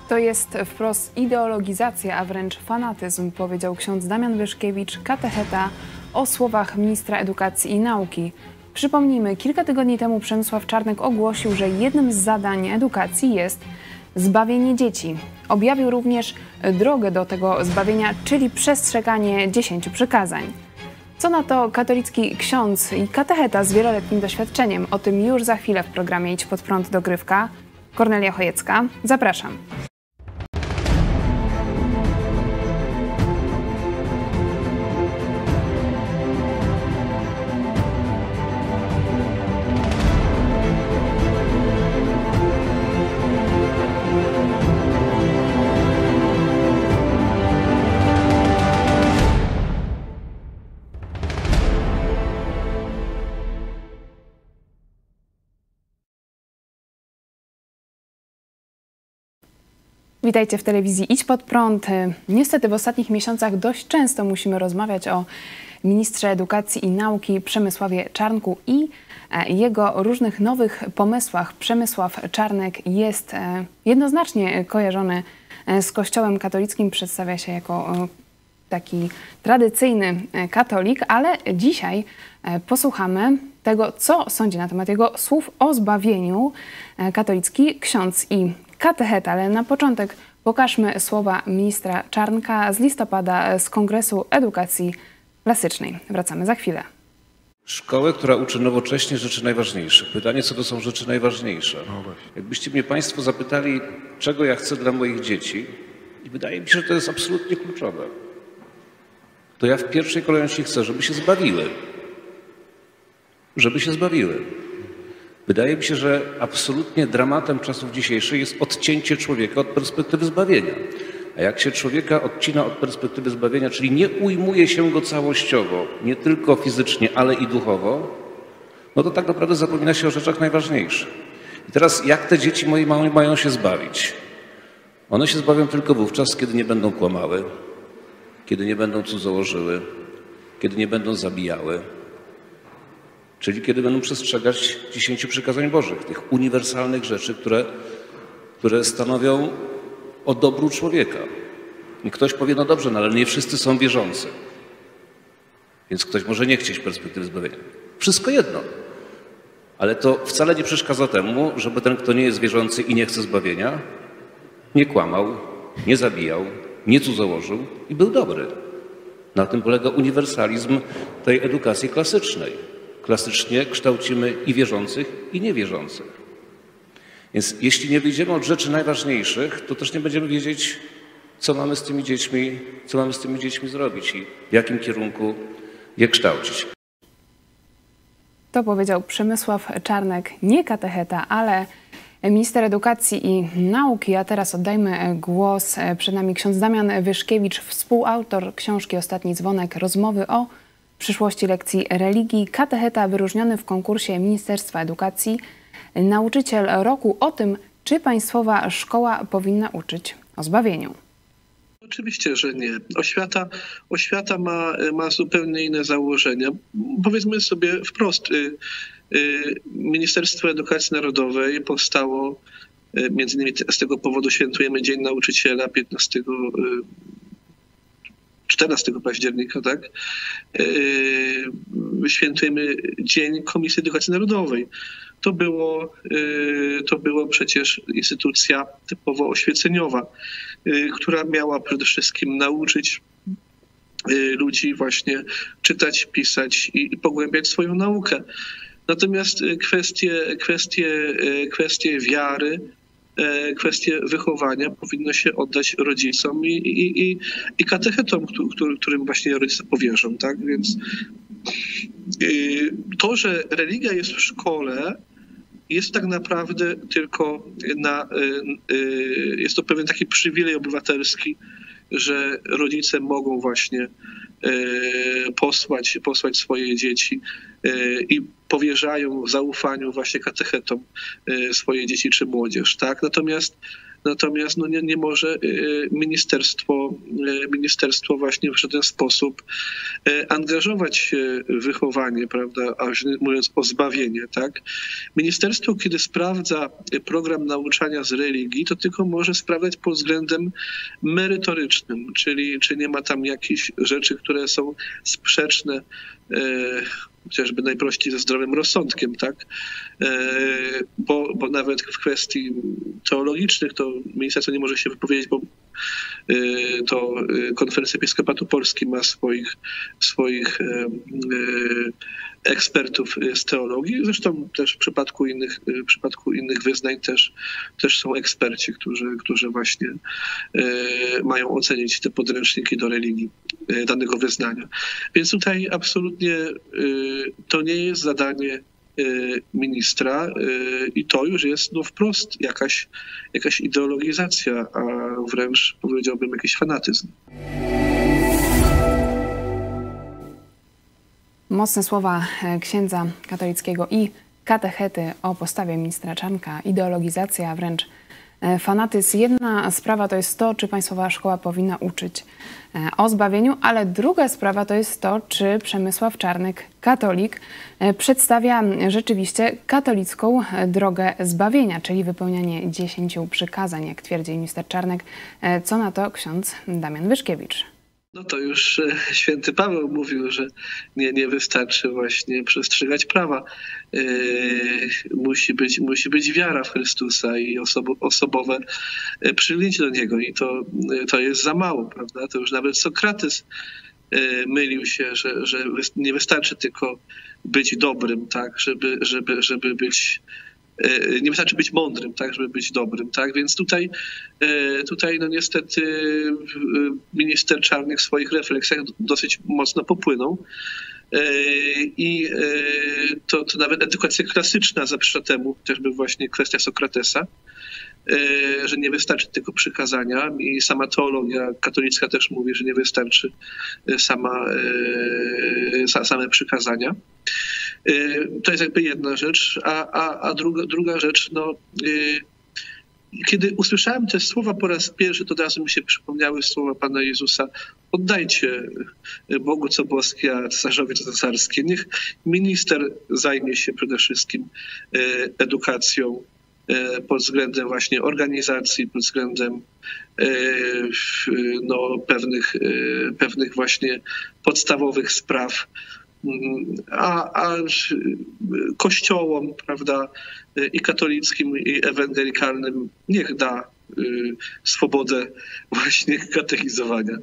To jest wprost ideologizacja, a wręcz fanatyzm, powiedział ksiądz Damian Wyszkiewicz, katecheta, o słowach ministra edukacji i nauki. Przypomnijmy, kilka tygodni temu Przemysław Czarnek ogłosił, że jednym z zadań edukacji jest zbawienie dzieci. Objawił również drogę do tego zbawienia, czyli przestrzeganie 10 przykazań. Co na to katolicki ksiądz i katecheta z wieloletnim doświadczeniem? O tym już za chwilę w programie Idź Pod Prąd Dogrywka. Kornelia Chojecka, zapraszam. Witajcie w telewizji Idź Pod Prąd. Niestety w ostatnich miesiącach dość często musimy rozmawiać o ministrze edukacji i nauki Przemysławie Czarnku i jego różnych nowych pomysłach. Przemysław Czarnek jest jednoznacznie kojarzony z Kościołem katolickim, przedstawia się jako taki tradycyjny katolik, ale dzisiaj posłuchamy tego, co sądzi na temat jego słów o zbawieniu katolicki ksiądz i katecheta. Ale na początek pokażmy słowa ministra Czarnka z listopada z Kongresu Edukacji Klasycznej. Wracamy za chwilę. Szkołę, która uczy nowocześnie rzeczy najważniejsze. Pytanie, co to są rzeczy najważniejsze? Jakbyście mnie Państwo zapytali, czego ja chcę dla moich dzieci, i wydaje mi się, że to jest absolutnie kluczowe, to ja w pierwszej kolejności chcę, żeby się zbawiły. Żeby się zbawiły. Wydaje mi się, że absolutnie dramatem czasów dzisiejszych jest odcięcie człowieka od perspektywy zbawienia. A jak się człowieka odcina od perspektywy zbawienia, czyli nie ujmuje się go całościowo, nie tylko fizycznie, ale i duchowo, no to tak naprawdę zapomina się o rzeczach najważniejszych. I teraz jak te dzieci moje mają się zbawić? One się zbawią tylko wówczas, kiedy nie będą kłamały, kiedy nie będą cudzołożyły, kiedy nie będą zabijały, czyli kiedy będą przestrzegać 10 przykazań Bożych, tych uniwersalnych rzeczy, które stanowią o dobru człowieka. I ktoś powie, no dobrze, no ale nie wszyscy są wierzący. Więc ktoś może nie chcieć perspektywy zbawienia. Wszystko jedno. Ale to wcale nie przeszkadza temu, żeby ten, kto nie jest wierzący i nie chce zbawienia, nie kłamał, nie zabijał, nie cudzołożył i był dobry. Na tym polega uniwersalizm tej edukacji klasycznej. Klasycznie kształcimy i wierzących, i niewierzących. Więc jeśli nie wyjdziemy od rzeczy najważniejszych, to też nie będziemy wiedzieć, co mamy z tymi dziećmi zrobić i w jakim kierunku je kształcić. To powiedział Przemysław Czarnek, nie katecheta, ale minister edukacji i nauki. A teraz oddajmy głos. Przed nami ksiądz Damian Wyszkiewicz, współautor książki Ostatni Dzwonek, rozmowy o przyszłości lekcji religii, katecheta wyróżniony w konkursie Ministerstwa Edukacji, nauczyciel roku, o tym, czy państwowa szkoła powinna uczyć o zbawieniu. Oczywiście, że nie. Oświata ma zupełnie inne założenia. Powiedzmy sobie wprost, Ministerstwo Edukacji Narodowej powstało, między innymi z tego powodu świętujemy Dzień Nauczyciela 14 października, tak? Świętujemy Dzień Komisji Edukacji Narodowej. To było przecież instytucja typowo oświeceniowa, która miała przede wszystkim nauczyć ludzi właśnie czytać, pisać i pogłębiać swoją naukę. Natomiast kwestie wiary, kwestie wychowania powinno się oddać rodzicom i katechetom, którym właśnie rodzice powierzą. Tak? Więc to, że religia jest w szkole, jest tak naprawdę tylko jest to pewien taki przywilej obywatelski, że rodzice mogą właśnie posłać swoje dzieci i powierzają w zaufaniu właśnie katechetom swoje dzieci czy młodzież. Tak? Natomiast Natomiast no, nie może ministerstwo właśnie w żaden sposób angażować się w wychowanie, prawda, a mówiąc o zbawienie, tak? Ministerstwo, kiedy sprawdza program nauczania z religii, to tylko może sprawdzać pod względem merytorycznym, czyli czy nie ma tam jakichś rzeczy, które są sprzeczne, chociażby najprościej ze zdrowym rozsądkiem, tak? Bo nawet w kwestii teologicznych to ministerstwo nie może się wypowiedzieć, bo to Konferencja Episkopatu Polski ma swoich ekspertów z teologii. Zresztą też w przypadku innych wyznań też są eksperci, którzy właśnie mają ocenić te podręczniki do religii danego wyznania. Więc tutaj absolutnie to nie jest zadanie ministra i to już jest no wprost jakaś ideologizacja, a wręcz powiedziałbym jakiś fanatyzm. Mocne słowa księdza katolickiego i katechety o postawie ministra Czarnka, ideologizacja, a wręcz fanatyzm. Jedna sprawa to jest to, czy państwowa szkoła powinna uczyć o zbawieniu, ale druga sprawa to jest to, czy Przemysław Czarnek, katolik, przedstawia rzeczywiście katolicką drogę zbawienia, czyli wypełnianie 10 przykazań, jak twierdzi minister Czarnek. Co na to ksiądz Damian Wyszkiewicz? No to już święty Paweł mówił, że nie wystarczy właśnie przestrzegać prawa. Musi być wiara w Chrystusa i osobowe przylgnięcie do Niego. I to jest za mało, prawda? To już nawet Sokrates mylił się, że nie wystarczy tylko być dobrym, tak? Żeby być... Nie wystarczy być mądrym, tak, żeby być dobrym, tak? Więc tutaj no niestety minister Czarnek w swoich refleksjach dosyć mocno popłynął. I to nawet edukacja klasyczna zaprzecza temu, chociażby właśnie kwestia Sokratesa, że nie wystarczy tylko przykazania i sama teologia katolicka też mówi, że nie wystarczy same przykazania. To jest jakby jedna rzecz, a druga rzecz, no, kiedy usłyszałem te słowa po raz pierwszy, to od razu mi się przypomniały słowa Pana Jezusa: oddajcie Bogu co boskie, a cesarzowi co cesarskie. Niech minister zajmie się przede wszystkim edukacją pod względem właśnie organizacji, pod względem no, pewnych właśnie podstawowych spraw. A kościołom, prawda, i katolickim, i ewangelikalnym niech da swobodę właśnie katechizowania.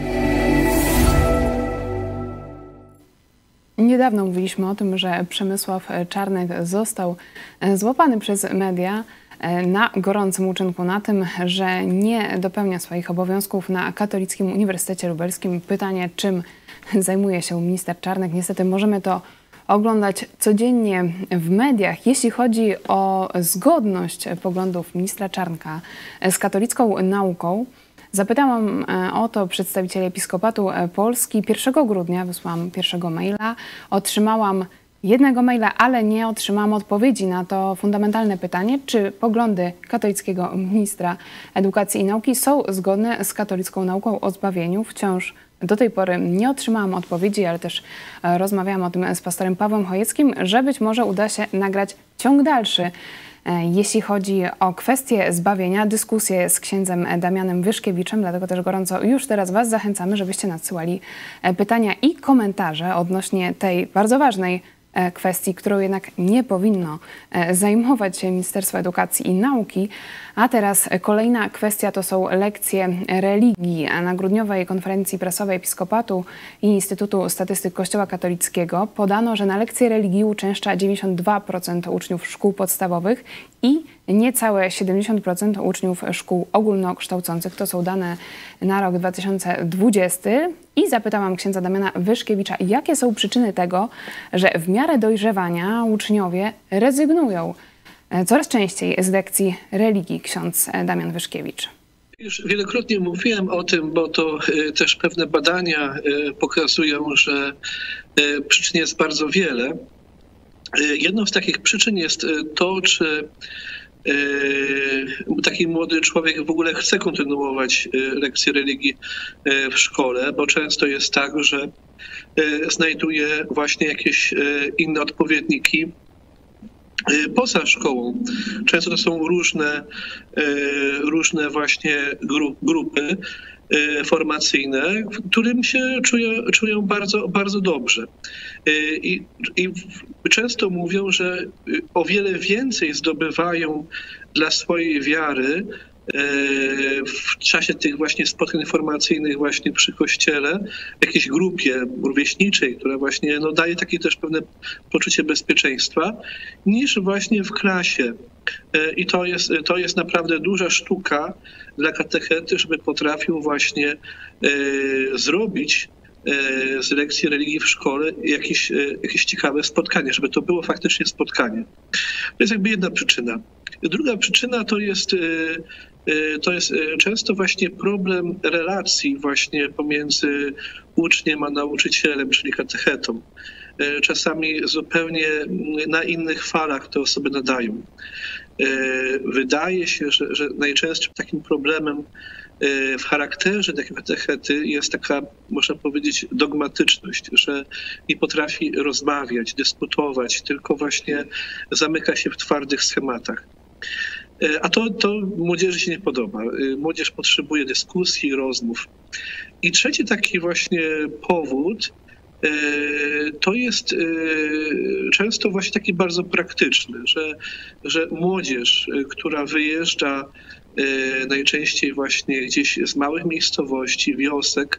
Niedawno mówiliśmy o tym, że Przemysław Czarnek został złapany przez media na gorącym uczynku, na tym, że nie dopełnia swoich obowiązków na Katolickim Uniwersytecie Lubelskim. Pytanie, czym zajmuje się minister Czarnek? Niestety możemy to oglądać codziennie w mediach. Jeśli chodzi o zgodność poglądów ministra Czarnka z katolicką nauką, zapytałam o to przedstawicieli Episkopatu Polski. 1 grudnia wysłałam pierwszego maila, otrzymałam jednego maila, ale nie otrzymałam odpowiedzi na to fundamentalne pytanie, czy poglądy katolickiego ministra edukacji i nauki są zgodne z katolicką nauką o zbawieniu. Wciąż do tej pory nie otrzymałam odpowiedzi, ale też rozmawiałam o tym z pastorem Pawłem Chojeckim, że być może uda się nagrać ciąg dalszy, jeśli chodzi o kwestię zbawienia, dyskusję z księdzem Damianem Wyszkiewiczem. Dlatego też gorąco już teraz Was zachęcamy, żebyście nadsyłali pytania i komentarze odnośnie tej bardzo ważnej kwestii, którą jednak nie powinno zajmować się Ministerstwo Edukacji i Nauki. A teraz kolejna kwestia to są lekcje religii. Na grudniowej konferencji prasowej Episkopatu i Instytutu Statystyk Kościoła Katolickiego podano, że na lekcje religii uczęszcza 92% uczniów szkół podstawowych i niecałe 70% uczniów szkół ogólnokształcących. To są dane na rok 2020. I zapytałam księdza Damiana Wyszkiewicza, jakie są przyczyny tego, że w miarę dojrzewania uczniowie rezygnują coraz częściej z lekcji religii. Ksiądz Damian Wyszkiewicz. Już wielokrotnie mówiłem o tym, bo to też pewne badania pokazują, że przyczyn jest bardzo wiele. Jedną z takich przyczyn jest to, czy taki młody człowiek w ogóle chce kontynuować lekcje religii w szkole, bo często jest tak, że znajduje właśnie jakieś inne odpowiedniki poza szkołą. Często to są różne właśnie grupy formacyjne, w którym się czują bardzo, bardzo dobrze. I często mówią, że o wiele więcej zdobywają dla swojej wiary w czasie tych właśnie spotkań formacyjnych właśnie przy kościele, w jakiejś grupie rówieśniczej, która właśnie daje takie też pewne poczucie bezpieczeństwa, niż właśnie w klasie. I to jest naprawdę duża sztuka dla katechety, żeby potrafił właśnie zrobić z lekcji religii w szkole jakieś ciekawe spotkanie, żeby to było faktycznie spotkanie. To jest jakby jedna przyczyna. Druga przyczyna to jest często właśnie problem relacji właśnie pomiędzy uczniem a nauczycielem, czyli katechetą. Czasami zupełnie na innych falach te osoby nadają. Wydaje się, że najczęstszym takim problemem w charakterze takiej katechety jest taka, można powiedzieć, dogmatyczność, że nie potrafi rozmawiać, dyskutować, tylko właśnie zamyka się w twardych schematach. A to młodzieży się nie podoba. Młodzież potrzebuje dyskusji, rozmów. I trzeci taki właśnie powód to jest często właśnie taki bardzo praktyczny, że młodzież, która wyjeżdża najczęściej właśnie gdzieś z małych miejscowości, wiosek,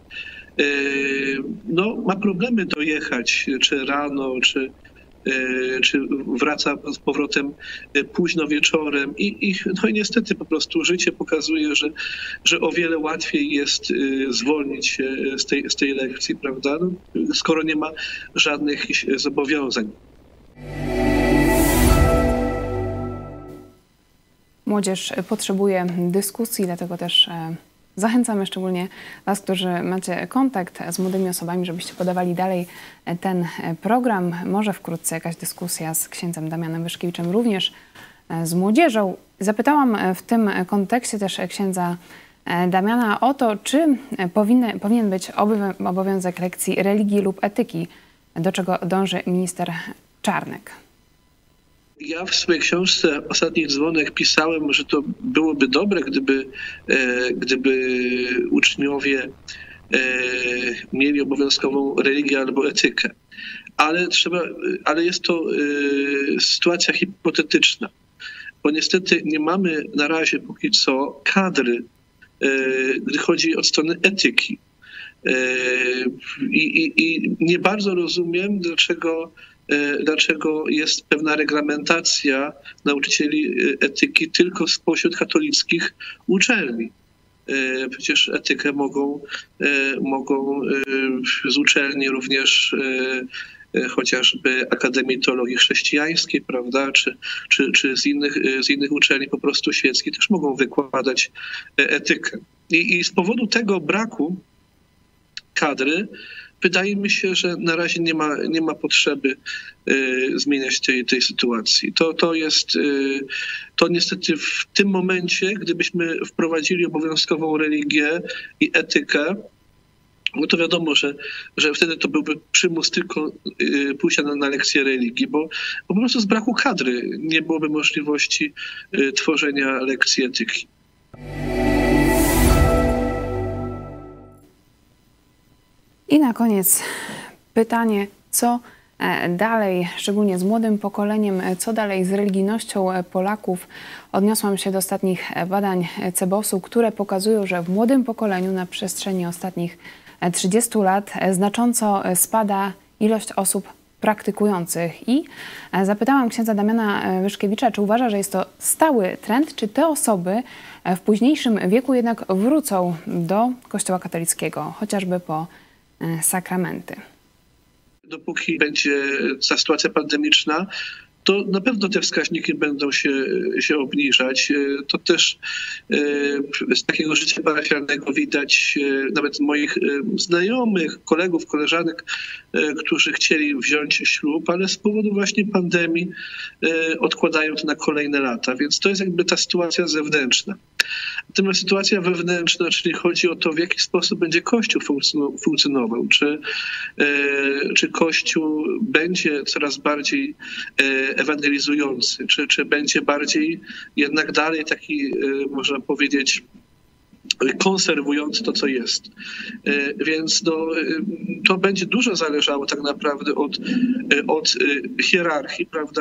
ma problemy dojechać, czy rano, czy wraca z powrotem późno wieczorem i niestety po prostu życie pokazuje, że o wiele łatwiej jest zwolnić się z tej lekcji, prawda? Skoro nie ma żadnych zobowiązań. Młodzież potrzebuje dyskusji, dlatego też zachęcamy szczególnie Was, którzy macie kontakt z młodymi osobami, żebyście podawali dalej ten program. Może wkrótce jakaś dyskusja z księdzem Damianem Wyszkiewiczem, również z młodzieżą. Zapytałam w tym kontekście też księdza Damiana o to, czy powinien być obowiązek lekcji religii lub etyki, do czego dąży minister Czarnek. Ja w swojej książce Ostatni dzwonek pisałem, że to byłoby dobre, gdyby uczniowie mieli obowiązkową religię albo etykę. Ale jest to sytuacja hipotetyczna, bo niestety nie mamy na razie póki co kadry, gdy chodzi o stronę etyki. I nie bardzo rozumiem, dlaczego jest pewna reglamentacja nauczycieli etyki tylko spośród katolickich uczelni. Przecież etykę mogą z uczelni również chociażby Akademii Teologii Chrześcijańskiej, prawda, czy z innych uczelni po prostu świeckich też mogą wykładać etykę. I z powodu tego braku kadry wydaje mi się, że na razie nie ma potrzeby zmieniać tej sytuacji. To niestety w tym momencie, gdybyśmy wprowadzili obowiązkową religię i etykę, no to wiadomo, że wtedy to byłby przymus tylko pójścia na lekcję religii, bo po prostu z braku kadry nie byłoby możliwości tworzenia lekcji etyki. I na koniec pytanie, co dalej, szczególnie z młodym pokoleniem, co dalej z religijnością Polaków? Odniosłam się do ostatnich badań CBOS-u, które pokazują, że w młodym pokoleniu na przestrzeni ostatnich 30 lat znacząco spada ilość osób praktykujących. I zapytałam księdza Damiana Wyszkiewicza, czy uważa, że jest to stały trend, czy te osoby w późniejszym wieku jednak wrócą do Kościoła katolickiego, chociażby po sakramenty. Dopóki będzie ta sytuacja pandemiczna, to na pewno te wskaźniki będą się obniżać. To też z takiego życia parafialnego widać nawet moich znajomych, kolegów, koleżanek, którzy chcieli wziąć ślub, ale z powodu właśnie pandemii odkładają to na kolejne lata. Więc to jest jakby ta sytuacja zewnętrzna. Natomiast sytuacja wewnętrzna, czyli chodzi o to, w jaki sposób będzie Kościół funkcjonował. Czy Kościół będzie coraz bardziej ewangelizujący, czy będzie bardziej jednak dalej taki, można powiedzieć, konserwujący to, co jest. Więc to będzie dużo zależało tak naprawdę od hierarchii, prawda,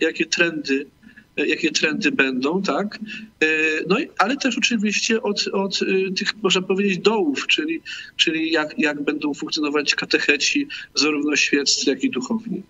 jakie trendy będą, tak? No, ale też oczywiście od tych, można powiedzieć, dołów, czyli jak będą funkcjonować katecheci, zarówno świeccy, jak i duchowni.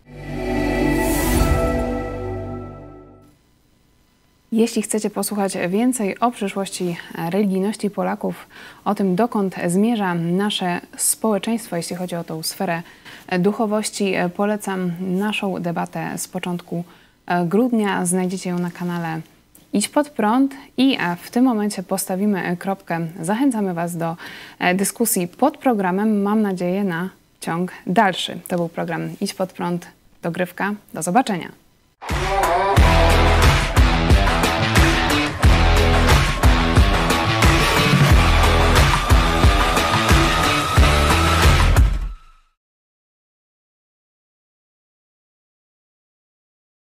Jeśli chcecie posłuchać więcej o przyszłości religijności Polaków, o tym, dokąd zmierza nasze społeczeństwo, jeśli chodzi o tą sferę duchowości, polecam naszą debatę z początku grudnia. Znajdziecie ją na kanale Idź Pod Prąd i w tym momencie postawimy kropkę. Zachęcamy Was do dyskusji pod programem. Mam nadzieję na ciąg dalszy. To był program Idź Pod Prąd, dogrywka. Do zobaczenia.